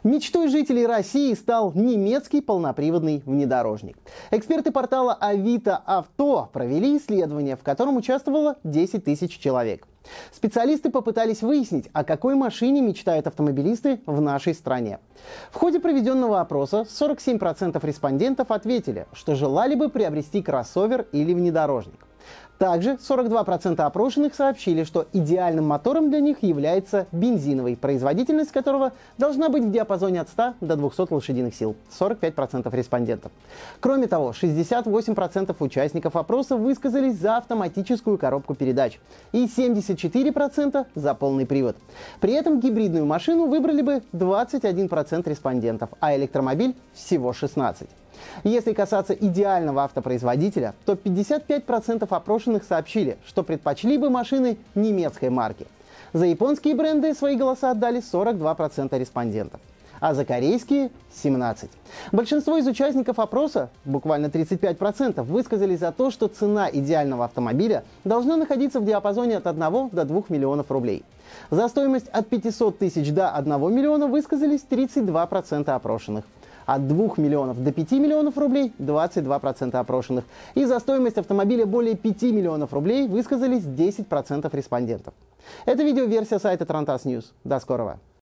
Мечтой жителей России стал немецкий полноприводный внедорожник. Эксперты портала Авито Авто провели исследование, в котором участвовало 10 тысяч человек. Специалисты попытались выяснить, о какой машине мечтают автомобилисты в нашей стране. В ходе проведенного опроса 47% респондентов ответили, что желали бы приобрести кроссовер или внедорожник. Также 42% опрошенных сообщили, что идеальным мотором для них является бензиновый, производительность которого должна быть в диапазоне от 100 до 200 лошадиных сил. 45% респондентов. Кроме того, 68% участников опроса высказались за автоматическую коробку передач и 74% за полный привод. При этом гибридную машину выбрали бы 21% респондентов, а электромобиль всего 16%. Если касаться идеального автопроизводителя, то 55% опрошенных сообщили, что предпочли бы машины немецкой марки. За японские бренды свои голоса отдали 42% респондентов, а за корейские – 17%. Большинство из участников опроса, буквально 35%, высказались за то, что цена идеального автомобиля должна находиться в диапазоне от 1 до 2 миллионов рублей. За стоимость от 500 тысяч до 1 миллиона высказались 32% опрошенных. От 2 миллионов до 5 миллионов рублей – 22% опрошенных. И за стоимость автомобиля более 5 миллионов рублей высказались 10% респондентов. Это видеоверсия сайта Тарантас Ньюс. До скорого!